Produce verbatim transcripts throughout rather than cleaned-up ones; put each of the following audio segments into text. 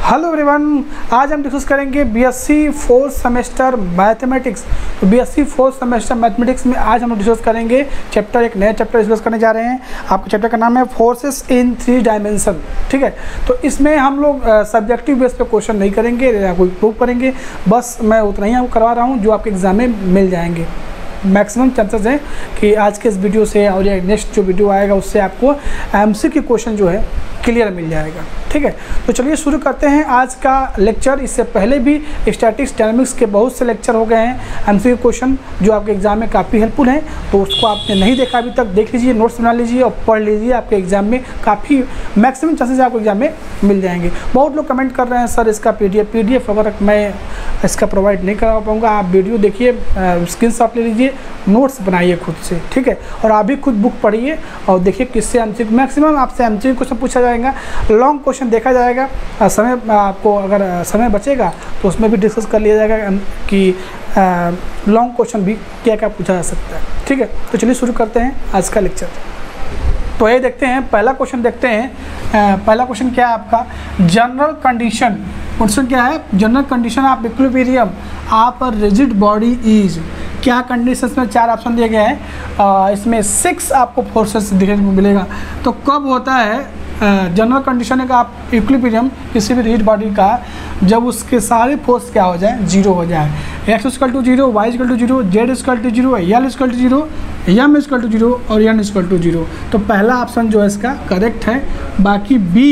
Hello everyone, आज हम discuss करेंगे बीएससी फोर्थ सेमेस्टर मैथमेटिक्स। तो बीएससी फोर्थ सेमेस्टर मैथमेटिक्स में आज हम डिस्कस करेंगे चैप्टर, एक नया चैप्टर डिस्कस करने जा रहे हैं। आपके चैप्टर का नाम है फोर्सेस इन थ्री डायमेंशन। ठीक है, तो इसमें हम लोग सब्जेक्टिव बेस पे क्वेश्चन नहीं करेंगे या कोई प्रूव करेंगे, बस मैं उतना ही आपको करवा रहा हूँ जो आपके एग्जाम में मिल जाएंगे। मैक्सिमम चांसेस हैं कि आज के इस वीडियो से और या नेक्स्ट जो वीडियो आएगा उससे आपको एमसीक्यू क्वेश्चन जो है क्लियर मिल जाएगा। ठीक है, तो चलिए शुरू करते हैं आज का लेक्चर। इससे पहले भी स्टैटिक्स डायनामिक्स के बहुत से लेक्चर हो गए हैं एमसीक्यू क्वेश्चन जो आपके एग्जाम में काफ़ी हेल्पफुल हैं, तो उसको आपने नहीं देखा अभी तक, देख लीजिए, नोट्स बना लीजिए और पढ़ लीजिए। आपके एग्जाम में काफ़ी मैक्सिमम चांसेस आपको एग्जाम में मिल जाएंगे। बहुत लोग कमेंट कर रहे हैं सर इसका P D F P D F अगर मैं इसका प्रोवाइड नहीं करा पाऊँगा। आप वीडियो देखिए, स्क्रीन शॉट ले लीजिए, नोट्स बनाइए खुद से। ठीक है, और आप भी खुद बुक पढ़िए और देखिए किससे एमसीक्यू, मैक्सिमम आपसे एमसीक्यू क्वेश्चन पूछा जाएगा, लॉन्ग क्वेश्चन देखा जाएगा। समय आपको अगर समय बचेगा तो उसमें भी डिस्कस कर लिया जाएगा कि लॉन्ग क्वेश्चन भी क्या क्या पूछा जा सकता है। ठीक है, तो चलिए शुरू करते हैं आज का लेक्चर। तो ये देखते हैं, पहला क्वेश्चन देखते हैं। पहला क्वेश्चन क्या है आपका, जनरल कंडीशन। क्वेश्चन क्या है, general condition of equilibrium of a rigid body is. क्या कंडीशंस में चार ऑप्शन दिए गए हैं, इसमें सिक्स आपको फोर्सेस देखने को मिलेगा। तो कब होता है जनरल कंडीशन है का आप इक्विलिब्रियम किसी भी रिजिड बॉडी का, जब उसके सारे फोर्स क्या हो जाए, जीरो हो जाए। X equal to zero, Y equal to zero, Z equal to zero, L equal to zero, M equal to zero और एन इक्वल टू जीरो। तो पहला ऑप्शन जो है इसका करेक्ट है। बाकी बी,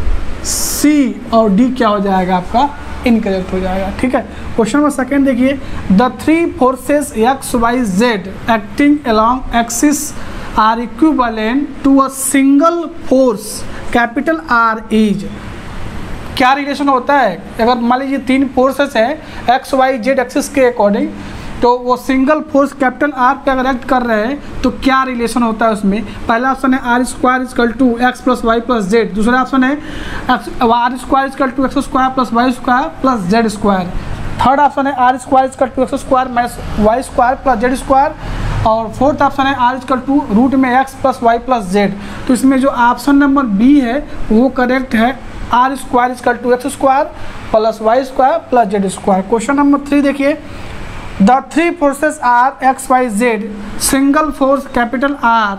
सी और डी क्या हो जाएगा आपका, इनकरेक्ट हो जाएगा। ठीक है, क्वेश्चन नंबर सेकेंड देखिए, the three forces X Y Z acting along axis are equivalent to a single force capital R is. क्या रिलेशन होता है, अगर मान लीजिए तीन फोर्सेस हैं एक्स वाई जेड एक्सिस के अकॉर्डिंग, तो वो सिंगल फोर्स कैपिटल आर पे अगर एक्ट कर रहे हैं तो क्या रिलेशन होता है उसमें। पहला ऑप्शन है R square equal to X plus Y plus Z, दूसरा ऑप्शन है R square equal to X square plus Y square plus Z square, third option है R square equal to X square minus Y square plus Z square, और fourth option है R equal to root में X plus Y plus Z. तो इसमें जो option number B है वो correct है, R square equal to X square plus Y square plus Z square. Question number three देखिए, the three forces are X Y Z, single force capital R,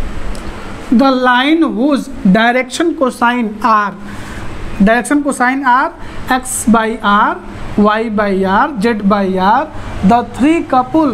the line whose direction cosine are, direction cosine are, X by R, Y by R, Z by R, the three couple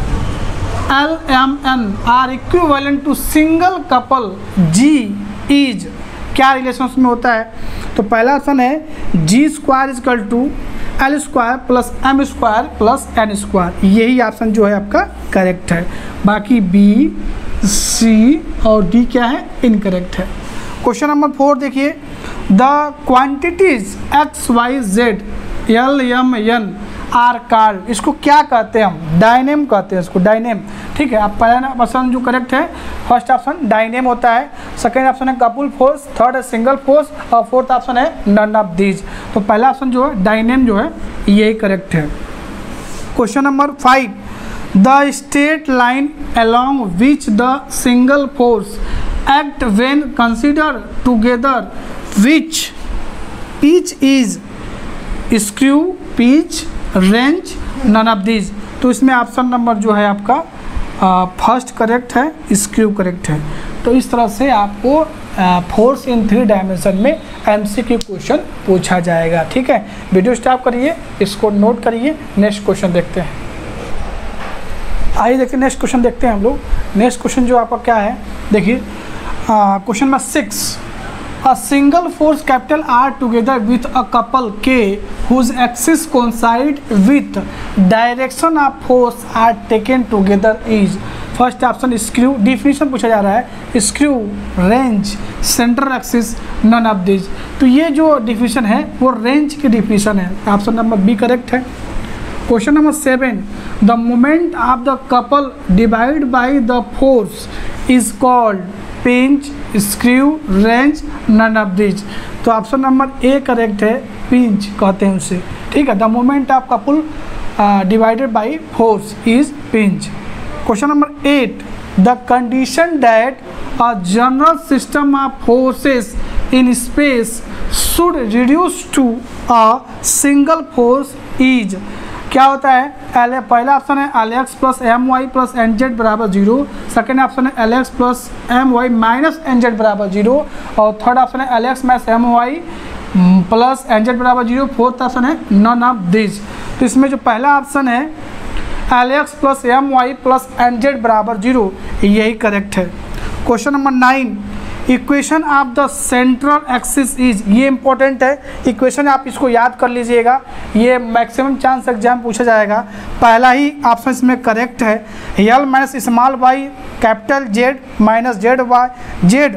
L M N are equivalent to single couple G is. क्या relation उसमें होता है, तो पहला option है G square equal to L square plus M square plus N square, यही option जो है आपका करेक्ट है। बाकी बी, सी और डी क्या है, इनकरेक्ट है। क्वेश्चन नंबर फोर देखिए, the quantities X Y Z L M N are called, इसको क्या कहते हैं हम, डायनेम कहते हैं इसको, डायनेम। ठीक है, आप पहला ऑप्शन जो करेक्ट है, फर्स्ट ऑप्शन डायनेम होता है, सेकेंड ऑप्शन है कपल फोर्स, थर्ड है सिंगल फोर्स और फोर्थ ऑप्शन है नन ऑफ दीज। तो पहला ऑप्शन जो है डायनेम जो है यही करेक्ट है। Question number five, the straight line along which the single force act when consider together which pitch is screw, pitch, wrench, none of these. तो इसमें ऑप्शन नंबर जो है आपका फर्स्ट करेक्ट है, स्क्रू करेक्ट है। तो इस तरह से आपको फोर्स इन थ्री डायमेंशन में एमसीक्यू क्वेश्चन पूछा जाएगा। ठीक है, वीडियो स्टॉप करिए, इसको नोट करिए, नेक्स्ट क्वेश्चन देखते हैं। आइए देखते हैं नेक्स्ट क्वेश्चन देखते हैं हम लोग। नेक्स्ट क्वेश्चन जो आपका क्या है देखिए, question number six, a single force capital R together with a couple K whose axis coincide with direction of force are taken together is। First option screw, definition पूछा जा रहा है, screw, wrench, centre axis, none of this. तो ये जो definition है वो range की डिफिनीशन है, ऑप्शन नंबर बी करेक्ट है। Question number seven, the moment of the couple divide by the force is called pinch, screw, wrench, none of this. तो option number A correct है, pinch कहते हैं उसे। ठीक है, the moment of couple divided by force is pinch. Question number eight, the condition that a general system of forces in space should reduce to a single force is, क्या होता है, L पहला option है L X plus M Y plus N Z बराबर zero, second option है L X plus M Y minus N Z बराबर zero, और third option है L X minus M Y plus N Z बराबर zero, fourth option है none of this. तो इसमें जो पहला ऑप्शन है L X plus M Y plus N Z बराबर जीरो, यही करेक्ट है। Question number nine, equation of the central axis is, ये इंपॉर्टेंट है इक्वेशन, आप इसको याद कर लीजिएगा, ये मैक्सिमम चांस एग्जाम पूछा जाएगा। पहला ही ऑप्शन इसमें करेक्ट है, L minus small Y capital Z minus Z Y Z,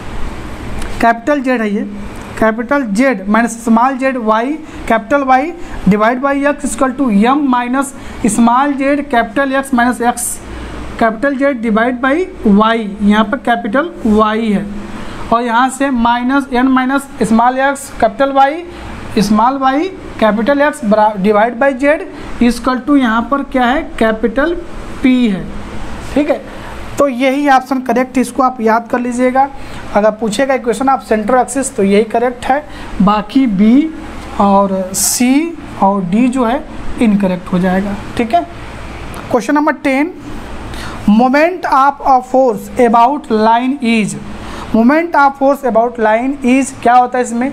capital Z है ये, capital Z minus small Z Y capital Y divide by X equal to M minus small Z capital X minus X capital Z divide by Y, यहाँ पर capital Y है, और यहाँ से minus N minus small X capital Y small Y capital X divide by Z equal to यहाँ पर क्या है, कैपिटल पी है। ठीक है, तो यही ऑप्शन करेक्ट, इसको आप याद कर लीजिएगा। अगर पूछेगा इक्वेशन ऑफ सेंट्रल एक्सिस तो यही करेक्ट है, बाकी बी और सी और डी जो है इनकरेक्ट हो जाएगा। ठीक है, question number ten, moment of a force about line is, moment of force about line is क्या होता है इसमें,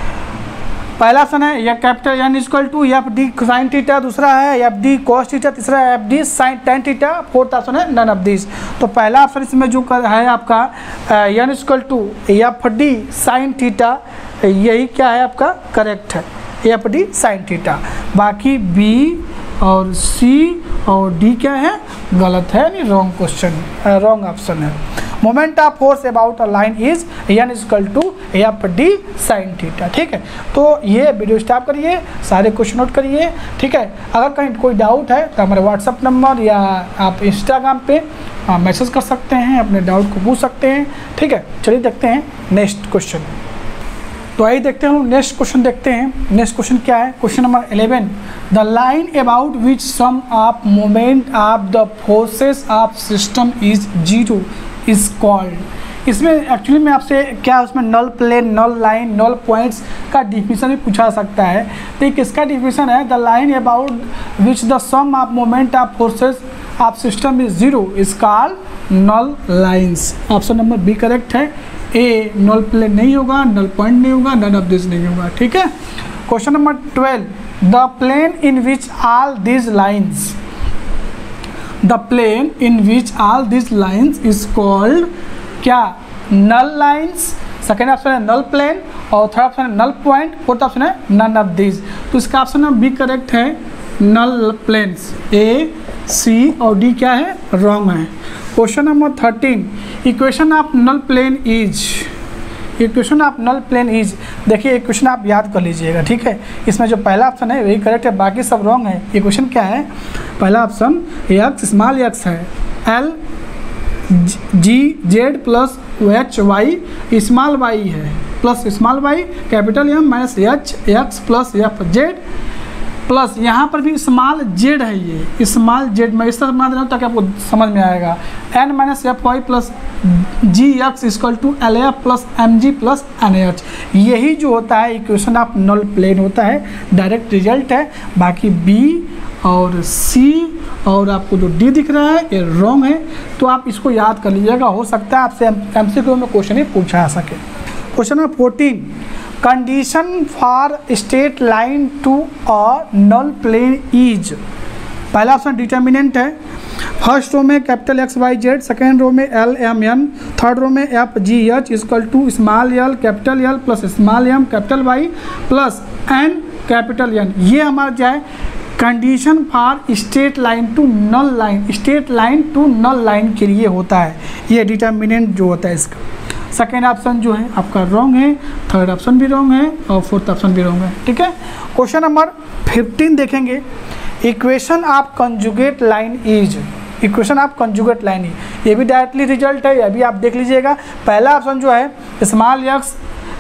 पहला ऑप्शन है या capital N equal to F D sine theta, दूसरा है एफ डी कॉस थीटा, तीसरा है F D sine ten theta, fourth option है नन ऑफ दिस। तो पहला ऑप्शन इसमें जो कर है आपका N equal to F D sine theta, यही क्या है आपका करेक्ट है, एफ डी साइन थीटा। बाकी बी और सी और डी क्या है, गलत है, यानी रॉन्ग क्वेश्चन, रॉन्ग ऑप्शन है। Moment of force about a line is N equal to F D sine theta. ठीक है, तो ये वीडियो स्टॉप करिए, सारे क्वेश्चन नोट करिए। ठीक है, अगर कहीं कोई डाउट है तो हमारे व्हाट्सअप नंबर या आप इंस्टाग्राम पे मैसेज कर सकते हैं, अपने डाउट को पूछ सकते हैं। ठीक है, चलिए देखते हैं नेक्स्ट क्वेश्चन। तो आइए देखते हैं हम नेक्स्ट क्वेश्चन देखते हैं। नेक्स्ट क्वेश्चन क्या है, question number eleven, the line about which sum of moment of the forces of system is zero is called. इसमें एक्चुअली में आपसे क्या उसमें null plane, null line, null points का डिफिनीशन भी पूछा सकता है। तो एक इसका डिफिनीशन है, the line about which the sum of moment of forces of system is zero is called null lines. Option number B correct है, ए नल प्लेन नहीं होगा, नल पॉइंट नहीं होगा, नन ऑफ दिस नहीं होगा। ठीक है, question number twelve, the plane in which all this lines, the plane in which all this lines is called क्या, नल लाइन्स। सेकेंड ऑप्शन है नल प्लेन, और थर्ड ऑप्शन है नल पॉइंट, फोर्थ ऑप्शन है none of this. तो इसका option number B correct है, नल planes. ए सी और D क्या है, रॉन्ग है। Question number thirteen, equation of null plane is, equation of null plane is, देखिए इक्वेशन आप याद कर लीजिएगा। ठीक है, इसमें जो पहला ऑप्शन है वही करेक्ट है, बाकी सब रॉन्ग है। इक्वेशन क्या है, पहला ऑप्शन एक्स स्मॉल एक्स है, L G Z plus H Y small Y है, plus small Y capital M minus H X plus F Z, plus यहाँ पर भी स्मॉल जेड है, ये स्मॉल जेड मैं इस तरह बना दे रहा हूँ ताकि आपको समझ में आएगा, N minus F Y plus G X equal to L F plus M G plus N H. यही जो होता है इक्वेशन ऑफ नल प्लेन होता है, डायरेक्ट रिजल्ट है। बाकी बी और सी और आपको जो डी दिख रहा है ये रॉन्ग है, तो आप इसको याद कर लीजिएगा, हो सकता है आपसे एमसीक्यू में क्वेश्चन ही पूछा आ सके। Question number fourteen, condition for straight line to a null plane is, पहला ऑप्शन डिटर्मिनेंट है, फर्स्ट रो में capital X Y Z, second row में L M N, third row में F G H equal to small L capital L plus small M capital Y plus N capital N. ये हमारा जो है condition for straight line to null line, straight line to null line के लिए होता है, ये डिटर्मिनेंट जो होता है इसका। सेकेंड ऑप्शन जो है आपका रॉन्ग है, थर्ड ऑप्शन भी रॉन्ग है और फोर्थ ऑप्शन भी रॉन्ग है। ठीक है, क्वेश्चन नंबर फिफ्टीन देखेंगे, equation of conjugate line is, equation of conjugate line, ये भी डायरेक्टली रिजल्ट है, ये भी आप देख लीजिएगा। पहला ऑप्शन जो है small X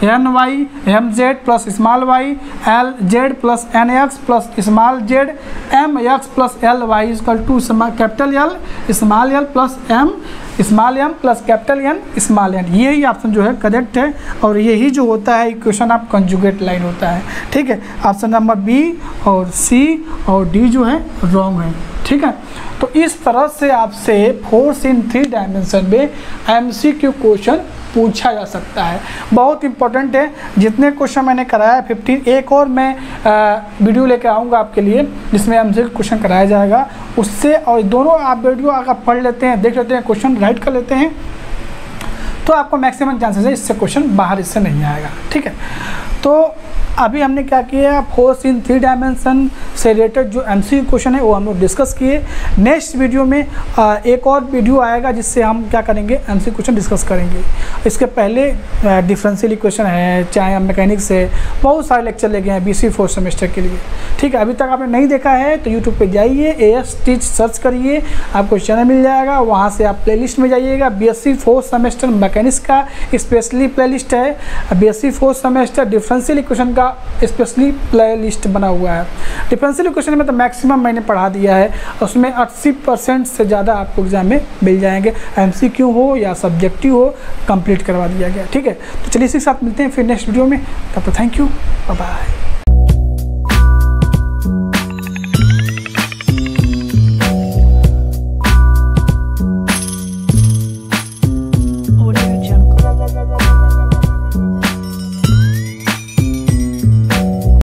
N Y M Z plus small Y L Z plus N X plus small Z M X plus L Y equal to capital L small L plus M small M plus capital N small N. यही option जो है correct है और यही जो होता है equation of conjugate line होता है। ठीक है, ऑप्शन नंबर बी और सी और डी जो है रॉन्ग है। ठीक है, तो इस तरह से आपसे फोर्स इन थ्री डायमेंशन में एमसीक्यू क्वेश्चन पूछा जा सकता है। बहुत इंपॉर्टेंट है, जितने क्वेश्चन मैंने कराया फिफ्टीन, एक और मैं आ, वीडियो लेकर आऊँगा आपके लिए जिसमें एमसीक्यू क्वेश्चन कराया जाएगा। उससे और दोनों आप वीडियो अगर पढ़ लेते हैं, देख लेते हैं, क्वेश्चन राइट कर लेते हैं तो आपको मैक्सिमम चांसेस है इससे क्वेश्चन बाहर इससे नहीं आएगा। ठीक है, तो अभी हमने क्या किया, फोर्स इन थ्री डायमेंशन से रिलेटेड जो एमसीक्यू क्वेश्चन है वो हम लोग डिस्कस किए। नेक्स्ट वीडियो में आ, एक और वीडियो आएगा जिससे हम क्या करेंगे, एमसीक्यू क्वेश्चन डिस्कस करेंगे। इसके पहले डिफरेंशियल इक्वेशन है, चाहे मैकेनिक्स है, बहुत सारे लेक्चर ले गए हैं बीएससी फोर्थ सेमेस्टर के लिए। ठीक है, अभी तक आपने नहीं देखा है तो यूट्यूब पे जाइए, ए एस टीच सर्च करिए, आपको चैनल मिल जाएगा। वहाँ से आप प्लेलिस्ट में जाइएगा, बीएससी फोर्थ सेमेस्टर मैकेनिक्स का स्पेशली प्लेलिस्ट है, BSc fourth semester differential equation का स्पेशली प्लेलिस्ट बना हुआ है। डिफरेंशियल इक्वेशन में तो मैक्सिमम मैंने पढ़ा दिया है, उसमें अस्सी परसेंट से ज़्यादा आपको एग्जाम में मिल जाएंगे, एमसीक्यू हो या सब्जेक्टिव हो, कंप्लीट करवा दिया गया। ठीक है, तो चलिए इसी के साथ मिलते हैं फिर नेक्स्ट वीडियो में। तब तक थैंक यू, बाय बाय।